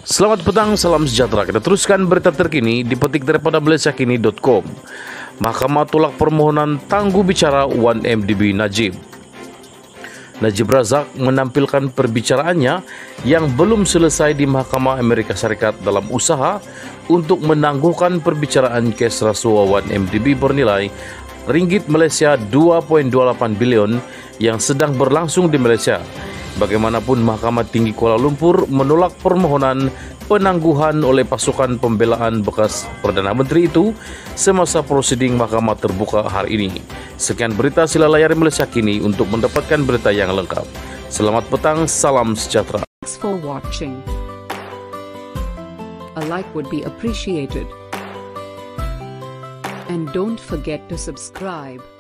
Selamat petang, salam sejahtera. Kita teruskan berita terkini dipetik daripada malaysiakini.com. Mahkamah tolak permohonan tangguh bicara 1MDB Najib. Najib Razak menampilkan perbicaraannya yang belum selesai di Mahkamah Amerika Syarikat dalam usaha untuk menangguhkan perbicaraan kes rasuah 1MDB bernilai ringgit Malaysia 2.28 bilion yang sedang berlangsung di Malaysia. Bagaimanapun, Mahkamah Tinggi Kuala Lumpur menolak permohonan penangguhan oleh pasukan pembelaan bekas Perdana Menteri itu semasa prosiding Mahkamah terbuka hari ini. Sekian berita, sila layari Malaysia Kini untuk mendapatkan berita yang lengkap. Selamat petang, salam sejahtera. Thanks for watching. A like would be appreciated. And don't forget to subscribe.